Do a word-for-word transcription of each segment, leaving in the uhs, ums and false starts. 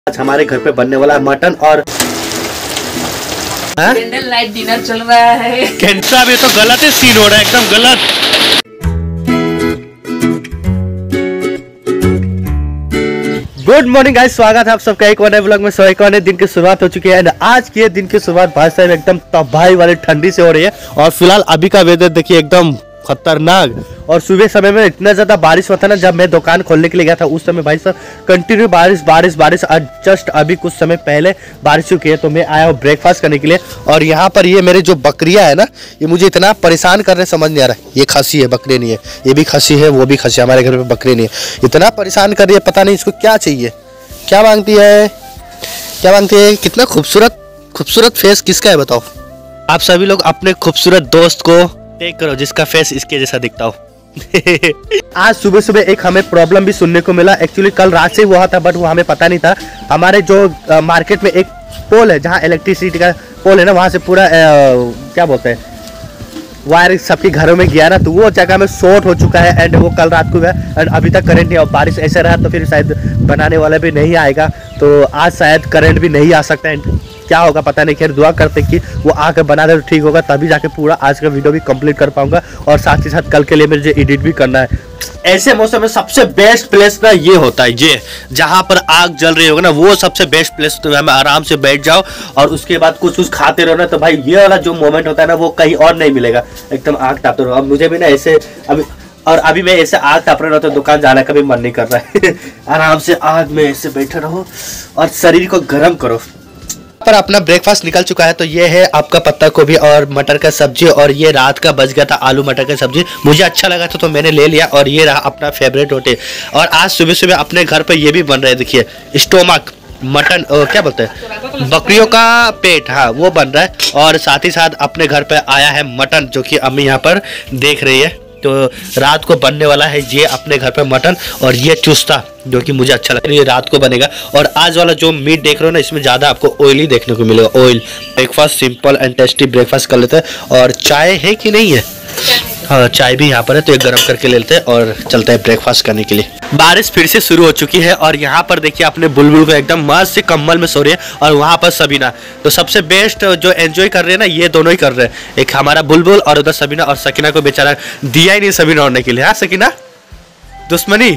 आज हमारे घर पे बनने वाला है मटन और कैंडल लाइट डिनर चल रहा है। कैंसा भी तो गलत है, सीन हो रहा है एकदम गलत। गुड मॉर्निंग गाइस, स्वागत है आप सबका एक और नए व्लॉग में। सो एक और नए दिन की शुरुआत हो चुकी है एंड आज के दिन की शुरुआत भाई साहब एकदम तबाही वाली ठंडी से हो रही है। और फिलहाल अभी का वेदर देखिए एकदम खतरनाक। और सुबह समय में इतना ज्यादा बारिश हुआ था ना, जब मैं दुकान खोलने के लिए गया था उस समय भाई साहब कंटिन्यू बारिश बारिश बारिश। आज जस्ट अभी कुछ समय पहले बारिश चुकी है, तो मैं आया हूँ ब्रेकफास्ट करने के लिए। और यहाँ पर ये मेरे जो बकरियाँ है ना, ये मुझे इतना परेशान कर रहे समझ नहीं आ रहा है। ये खसी है, बकरी नहीं है। ये भी खसी है, वो भी खसी है। हमारे घर में बकरी नहीं है, इतना परेशान कर रही है, पता नहीं इसको क्या चाहिए। क्या मांगती है, क्या मांगती है? कितना खूबसूरत खूबसूरत फेस किसका है बताओ? आप सभी लोग अपने खूबसूरत दोस्त को टेक करो जिसका फेस इसके जैसा दिखता हो। आज सुबह सुबह एक हमें प्रॉब्लम भी सुनने को मिला। एक्चुअली कल रात से हुआ था बट वो हमें पता नहीं था। हमारे जो आ, मार्केट में एक पोल है, जहाँ इलेक्ट्रिसिटी का पोल है ना, वहाँ से पूरा आ, क्या बोलते हैं वायर सबके घरों में गया ना, तो वो जगह में शॉर्ट हो चुका है एंड वो कल रात को हुआ एंड अभी तक करंट नहीं। और बारिश ऐसे रहा तो फिर शायद बनाने वाला भी नहीं आएगा, तो आज शायद करंट भी नहीं आ सकता है। क्या होगा पता नहीं, खैर दुआ करते कि वो आकर बना दे तो ठीक होगा, तभी जाके पूरा आज का वीडियो भी कंप्लीट कर पाऊंगा। और साथ ही साथ कल के लिए मुझे एडिट भी करना है। ऐसे मौसम में सबसे बेस्ट प्लेस ना ये होता है, ये जहाँ पर आग जल रही होगा ना, वो सबसे बेस्ट प्लेस। तो हमें आराम से बैठ जाओ और उसके बाद कुछ कुछ खाते रहो ना, तो भाई ये वाला जो मोमेंट होता है ना, वो कहीं और नहीं मिलेगा। एकदम आग तापते रहो। अब मुझे भी ना ऐसे अभी और अभी मैं ऐसे आग ताप रहा हूँ तो दुकान जाने का भी मन नहीं कर रहा है। आराम से आग में ऐसे बैठे रहो और शरीर को गर्म करो। पर अपना ब्रेकफास्ट निकल चुका है, तो ये है आपका पत्ता गोभी और मटर का सब्जी। और ये रात का बच गया था आलू मटर का सब्जी, मुझे अच्छा लगा था तो मैंने ले लिया। और ये रहा अपना फेवरेट रोटी। और आज सुबह सुबह अपने घर पे ये भी बन रहा है, देखिए स्टोमक मटन, क्या बोलते हैं, बकरियों का पेट, हाँ वो बन रहा है। और साथ ही साथ अपने घर पे आया है मटन, जो कि अम्मी यहाँ पर देख रही है। तो रात को बनने वाला है ये अपने घर पे मटन। और ये चुस्ता जो कि मुझे अच्छा लगा, ये रात को बनेगा। और आज वाला जो मीट देख रहे हो ना, इसमें ज़्यादा आपको ऑयली देखने को मिलेगा, oil. Breakfast simple and tasty breakfast कर लेते हैं। और चाय है कि नहीं है? हाँ चाय भी यहाँ पर है, तो एक गर्म करके ले लेते हैं और चलते हैं ब्रेकफास्ट करने के लिए। बारिश फिर से शुरू हो चुकी है और यहाँ पर देखिए अपने बुलबुल को एकदम मस्त से कम्बल में सो रही है। और वहाँ पर सबीना, तो सबसे बेस्ट जो एंजॉय कर रहे हैं ना, ये दोनों ही कर रहे हैं। एक हमारा बुलबुल और उधर सबीना। और सकीना को बेचारा दिया ही नहीं सबीना उड़ने के लिए। हाँ सकीना, दुश्मनी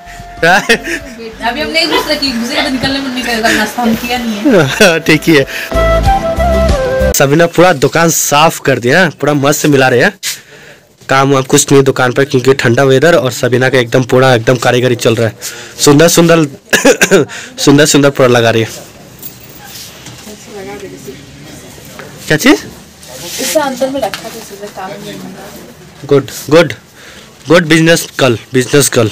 अभी हमने एक दूसरे की दूसरे को निकलने में निकलना नाश्ता हम किया नहीं है। ठीक ही है। सबीना पूरा दुकान साफ कर दिया, पूरा मस्त से मिला रहे हैं। काम वाम कुछ नहीं दुकान पर, क्योंकि ठंडा वेदर और सबीना का एकदम पूरा एकदम कारीगरी चल रहा है। सुंदर सुंदर सुंदर सुंदर पूरा लगा रही है। क्या चीज? अंदर में रखा था। Good good good business girl, business girl.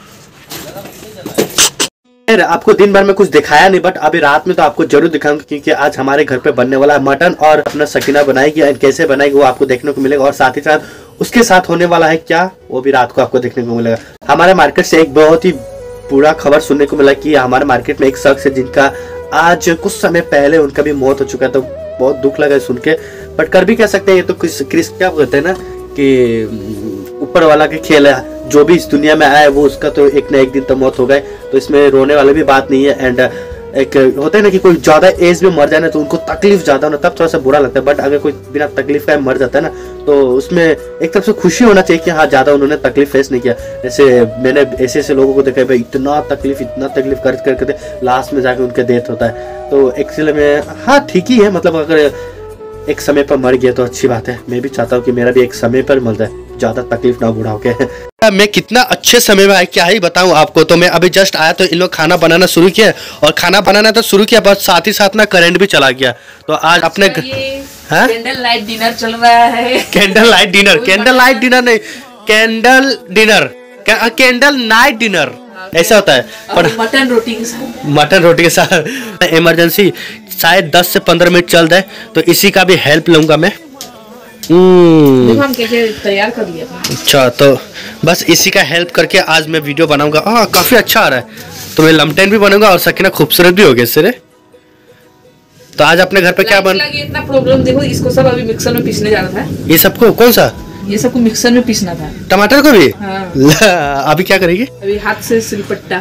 आपको दिन भर में कुछ दिखाया नहीं, बट अभी रात में तो आपको जरूर दिखाऊंगा, क्योंकि आज हमारे घर पे बनने वाला है मटन। और अपना सकीना बनाएगी एंड कैसे बनाएगी वो आपको देखने को मिलेगा। और साथ ही साथ उसके साथ होने वाला है क्या, वो भी रात को आपको देखने को मिलेगा। हमारे मार्केट से एक बहुत ही बुरा खबर सुनने को मिला कि हमारे मार्केट में एक शख्स है जिनका आज कुछ समय पहले उनका भी मौत हो चुका है। तो बहुत दुख लगा सुन के, बट कर भी कह सकते हैं, ये तो क्रिस क्या कहते हैं ना कि ऊपर वाला के खेल है। जो भी इस दुनिया में आया वो उसका तो एक ना एक दिन तो मौत हो गए, तो इसमें रोने वाली भी बात नहीं है। एंड एक होता है ना कि कोई ज्यादा एज में मर जाए ना, तो उनको तकलीफ ज्यादा होना, तब थोड़ा सा बुरा लगता है। बट अगर कोई बिना तकलीफ का मर जाता है ना, तो उसमें एक तरफ से खुशी होना चाहिए कि हाँ ज्यादा उन्होंने तकलीफ फेस नहीं किया। जैसे मैंने ऐसे ऐसे लोगों को देखा भाई, इतना तकलीफ इतना तकलीफ कर करके लास्ट में जाके उनके डेथ होता है। तो एक्चुअली में हाँ ठीक ही है, मतलब अगर एक समय पर मर गया तो अच्छी बात है। मैं भी चाहता हूँ कि मेरा भी एक समय पर मर जाए, ज्यादा तकलीफ ना बुढ़ा होके। मैं कितना अच्छे समय में आया, क्या ही बताऊं आपको। तो मैं अभी जस्ट आया तो इन लोग खाना बनाना शुरू किया, और खाना बनाना तो शुरू किया बस साथ ही साथ ना करंट भी चला गया। तो आज अपने कैंडल लाइट डिनर चल रहा है। Candle light dinner, candle light dinner नहीं, candle dinner, candle night dinner ऐसा होता है। पर मटन रोटी के साथ, मटन रोटी के साथ इमरजेंसी शायद दस से पंद्रह मिनट चल रहा है, तो इसी का भी हेल्प लूंगा मैं। हम कैसे तैयार कर लिया। अच्छा, तो बस इसी का हेल्प करके आज मैं वीडियो बनाऊंगा। हाँ काफी अच्छा आ रहा है, तो मैं लमटेन भी बनूंगा और सकीना खूबसूरत भी हो गया इससे। तो आज अपने घर पे क्या बन, इतना प्रॉब्लम देखो, इसको सब अभी मिक्सर में पीसने जाना था। ये सबको कौन सा? ये सबको मिक्सर में पीसना था। टमाटर को भी? हाँ। अभी क्या करेगी? अभी हाथ से सिलपट्टा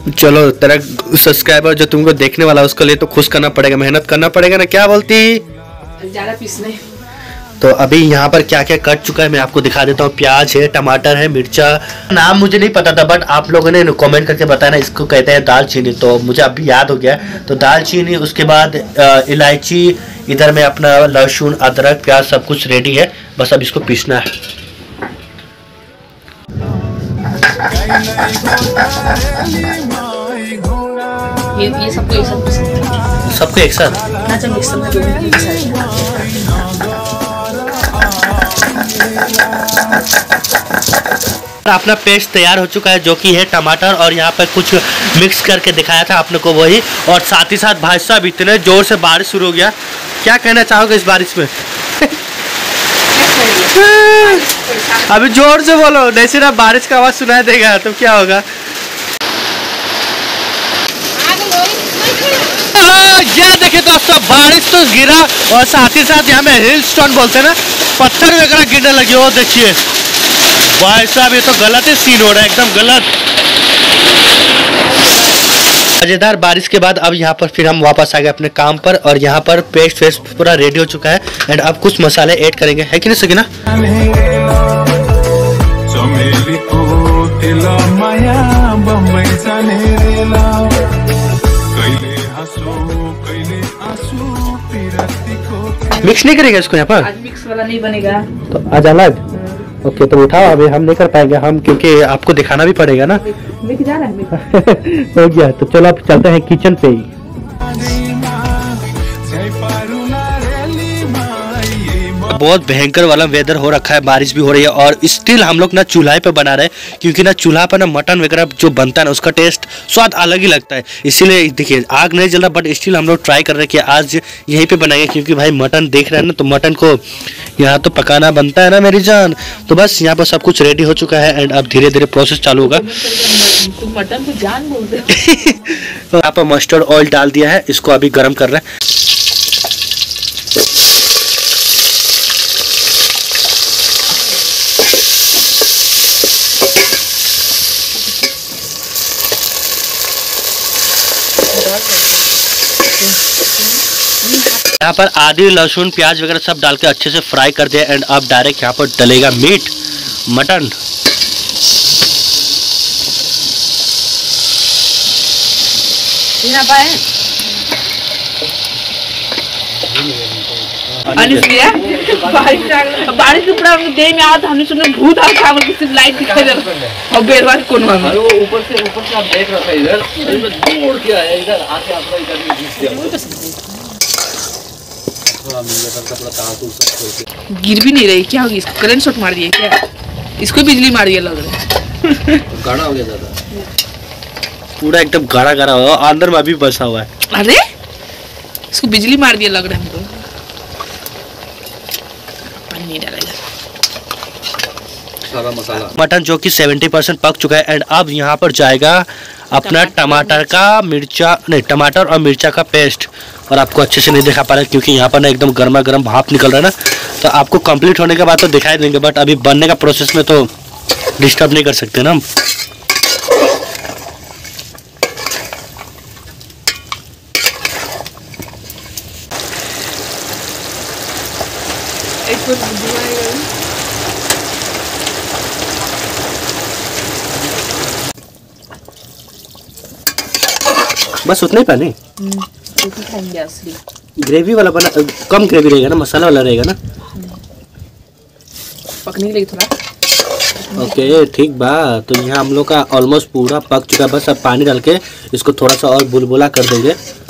चलो तेरा सब्सक्राइबर जो तुमको देखने वाला उसके लिए तो खुश करना पड़ेगा, मेहनत करना पड़ेगा ना, क्या बोलती? ज्यादा पीसने। तो अभी यहाँ पर क्या क्या कट चुका है मैं आपको दिखा देता हूँ। प्याज है, टमाटर है, मिर्चा, नाम मुझे नहीं पता था बट आप लोगों ने कमेंट करके बताया ना इसको कहते हैं दालचीनी, तो मुझे अभी याद हो गया। तो दालचीनी, उसके बाद इलायची, इधर में अपना लहसुन, अदरक, प्याज सब कुछ रेडी है, बस अब इसको पीसना है। ये ये सबको एक साथ पीसना। सबको एक साथ ना जब मिक्सर में दोगे तो सारे अपना पेस्ट तैयार हो चुका है जो कि है टमाटर, और यहाँ पर कुछ मिक्स करके दिखाया था आपने को वही। और साथ ही साथ भाई साहब इतने जोर से बारिश शुरू हो गया, क्या कहना चाहोगे इस बारिश में? अभी जोर से बोलो, नहीं सिर्फ बारिश का आवाज सुनाई देगा तो क्या होगा? ये देखे दोस्तों, बारिश तो गिरा और साथ ही साथ यहाँ में हिल स्टोन बोलते हैं ना, पत्थर वगैरह गिरने लगे। वो देखिए भाई साहब, ये तो गलत ही सीन हो रहा है, एकदम गलत। मजेदार बारिश के बाद अब यहाँ पर फिर हम वापस आ गए अपने काम पर, और यहाँ पर पेस्ट फेस्ट पूरा रेडी हो चुका है। एंड अब कुछ मसाले ऐड करेंगे, है कि नहीं सकीना? मिक्स नहीं करेंगे इसको यहाँ पर? आज मिक्स वाला नहीं बनेगा तो आज अलग। ओके तो उठाओ, अभी हम नहीं कर पाएंगे हम, क्योंकि आपको दिखाना भी पड़ेगा ना। मिक्स जा रहा है हो गया, तो चलो अब चलते हैं किचन पे ही। बहुत भयंकर वाला वेदर हो रखा है, बारिश भी हो रही है, और स्टिल हम लोग ना चूल्हा पे बना रहे हैं, क्योंकि ना चूल्हा पर ना मटन वगैरह जो बनता है ना उसका टेस्ट स्वाद अलग ही लगता है। इसीलिए देखिए आग नहीं जल रहा, बट स्टिल हम लोग ट्राई कर रहे हैं कि आज यहीं पे बनाएंगे, क्योंकि भाई मटन देख रहे हैं ना, तो मटन को यहाँ तो पकाना बनता है ना मेरी जान। तो बस यहाँ पर सब कुछ रेडी हो चुका है, एंड अब धीरे धीरे प्रोसेस चालू होगा। तुम मटन को जान बोलते हो। तो यहाँ पर मस्टर्ड ऑयल डाल दिया है, इसको अभी गर्म कर रहे हैं। यहाँ पर आदि, लहसुन, प्याज वगैरह सब डाल के अच्छे से फ्राई कर दिया। एंड अब डायरेक्ट यहाँ पर डलेगा मीट, मटन। बारिश के पूरा देह में आया, हमने सुना भूत आ गया, मतलब सिर्फ लाइट दिखाई दे रहा और बेरवाज कौन हुआ? अरे वो ऊपर से ऊपर से आप देख रहा था इधर, इसमें दौड़ के आया इधर, आके आपका इधर में घुस गया। गिर भी नहीं रही, क्या होगी? इसको करंट शॉट मार दिया क्या? इसको बिजली मार दिया लग रहा है। गाढ़ा हो गया दादा, पूरा एकदम गाढ़ा गाढ़ा हुआ, अंदर में अभी बसा हुआ है। अरे इसको बिजली मार दिया लग रहा है हमको। पानी नहीं डालेगा। सारा मसाला मटन जो कि सत्तर परसेंट पक चुका है, एंड अब यहाँ पर जाएगा अपना टमाटर का, मिर्चा नहीं टमाटर और मिर्चा का पेस्ट। और आपको अच्छे से नहीं दिखा पा रहा क्योंकि यहाँ पर ना एकदम गर्मा गर्म भाप निकल रहा है ना, तो आपको कंप्लीट होने के बाद तो दिखाई देंगे, बट अभी बनने का प्रोसेस में तो डिस्टर्ब नहीं कर सकते ना हम। बस उतना ही पानी, ग्रेवी वाला बना, कम ग्रेवी रहेगा ना, मसाला वाला रहेगा ना, पकने के लिए थोड़ा। ओके ठीक बा। तो यहाँ हम लोग का ऑलमोस्ट पूरा पक चुका है, बस अब पानी डाल के इसको थोड़ा सा और बुलबुला कर देंगे।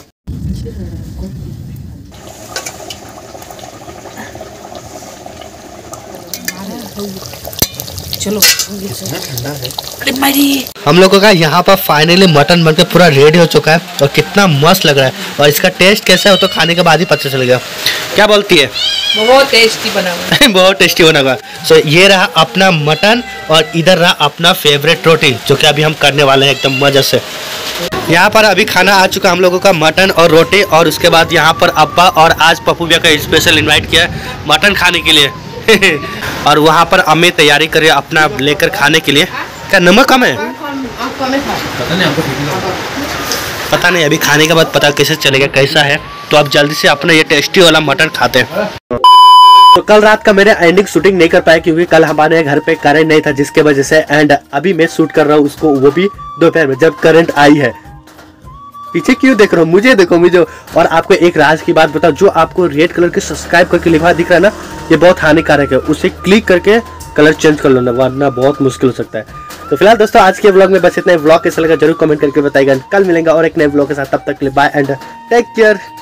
चलो ठंडा है। अरे भाई हम लोगों का यहाँ पर फाइनली मटन बनकर पूरा रेडी हो चुका है, और कितना मस्त लग रहा है, और इसका टेस्ट कैसा हो तो खाने के बाद ही पता चलेगा। क्या बोलती है? बहुत टेस्टी बना हुआ है। बहुत टेस्टी बना। सो so, ये रहा अपना मटन, और इधर रहा अपना फेवरेट रोटी जो कि अभी हम करने वाले हैं एकदम मजे से। यहाँ पर अभी खाना आ चुका हम लोगों का, मटन और रोटी, और उसके बाद यहाँ पर अब्बा और आज पप्पू भैया का स्पेशल इनवाइट किया है मटन खाने के लिए। और वहाँ पर अम्मी तैयारी करे अपना लेकर खाने के लिए। क्या नमक कम है? आपका में था। पता नहीं हमको ठीक लगा। पता नहीं अभी खाने के बाद पता कैसे चलेगा कैसा है। तो आप जल्दी से अपना ये टेस्टी वाला मटन खाते हैं। तो कल रात का मैंने एंडिंग शूटिंग नहीं कर पाया क्योंकि कल हमारे घर पे करंट नहीं था, जिसके वजह से एंड अभी मैं शूट कर रहा हूँ उसको, वो भी दोपहर में जब करंट आई है। पीछे क्यों देख रहे हो, मुझे देखो मुझे। और आपको एक राज की बात बताओ, जो आपको रेड कलर के सब्सक्राइब करके लिखा दिख रहा है ना, ये बहुत हानिकारक है। उसे क्लिक करके कलर चेंज कर लो ना, वरना बहुत मुश्किल हो सकता है। तो फिलहाल दोस्तों आज के व्लॉग में बस इतना ही। व्लॉग कैसा लगा जरूर कमेंट करके बताइएगा। कल मिलेंगे और एक नए व्लॉग के साथ, तब तक के लिए बाय एंड टेक केयर।